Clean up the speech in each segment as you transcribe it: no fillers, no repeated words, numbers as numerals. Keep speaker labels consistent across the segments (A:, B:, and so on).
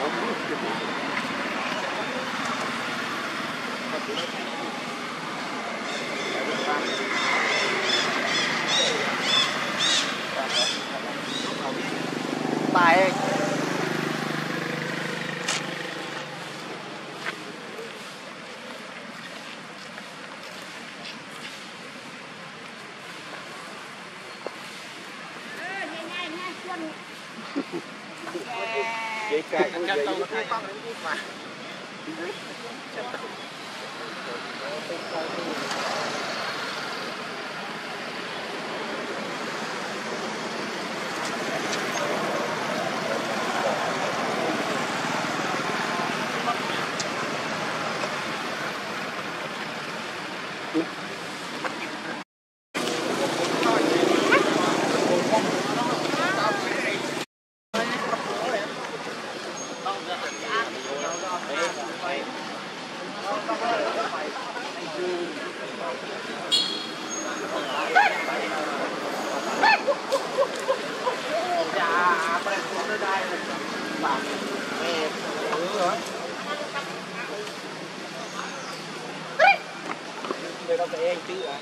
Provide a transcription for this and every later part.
A: Tài vậy cái đây đâu phải anh chứ à.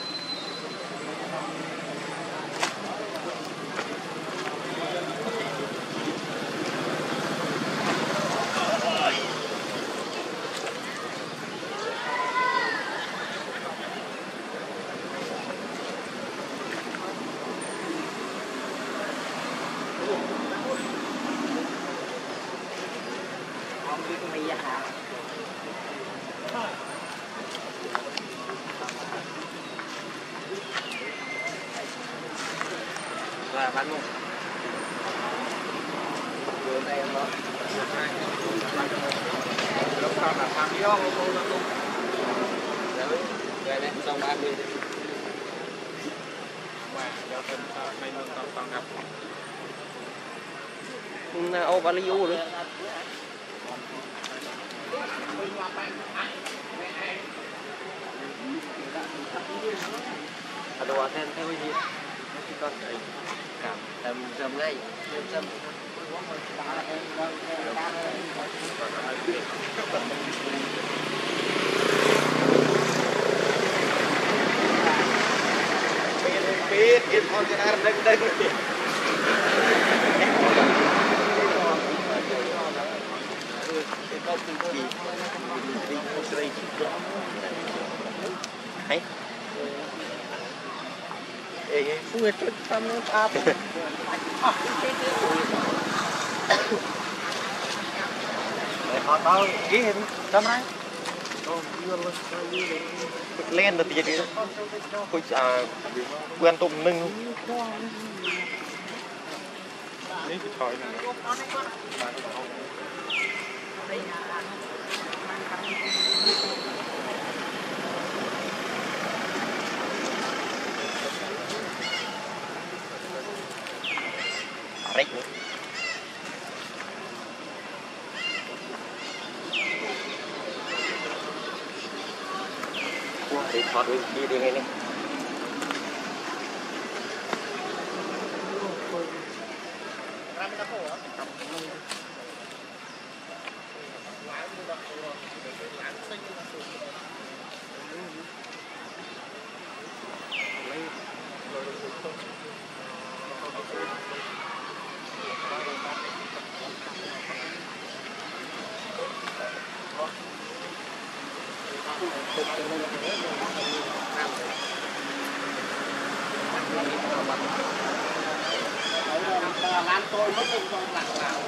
A: Và bán luôn. Vừa đây em đó. Lúc sau là tham hiếu không luôn. Đấy, về đây xong 30 đi. Wow, giao thông may mắn toàn gặp. Ô ba liu rồi. Đồ thêm theo gì? Con cảm dầm ngay dầm biết biết con cái nào đây đây hay phu hết trơn tâm nó áp họ tao ý hết tâm đấy lên được tiền đi tôi quen tụng nưng đấy cái thỏi này rách nữa. Để thoát đi ngay này. Làm tôi mất công tôi lạc vào.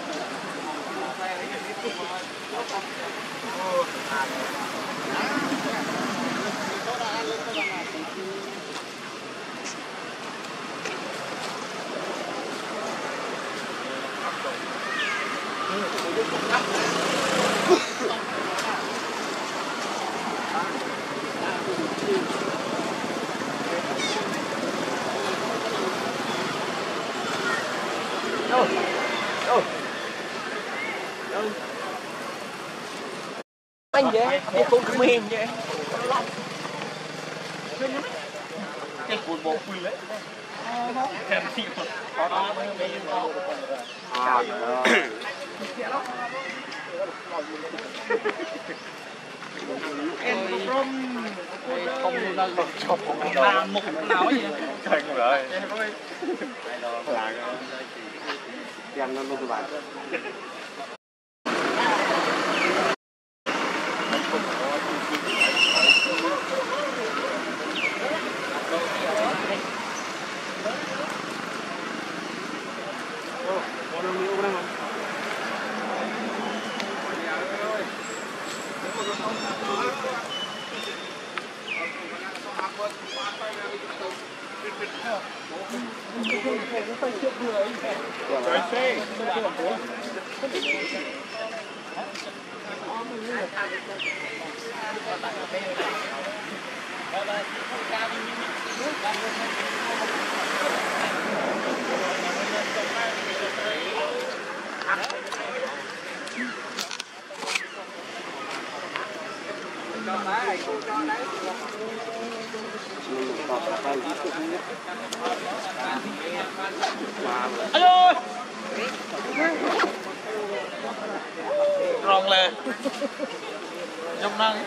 A: Đâu? Đâu? Đâu? Anh vậy? Cái con mềm vậy? Cái cuốn bộ quỳ đấy. Đó. không đang chụp làm một nào gì thành rồi là tiền nó luôn bạn alo rong lên trong năng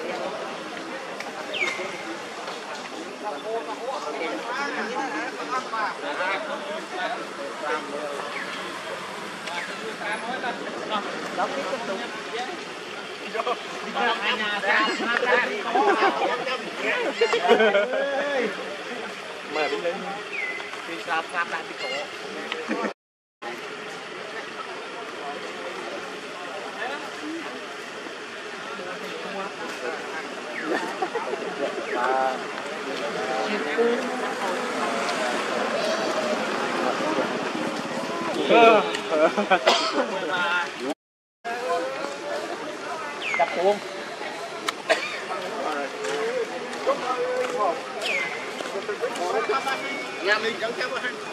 A: mà đi lên đi sạp lại đi cổ đập cuồng nhà mình chẳng theo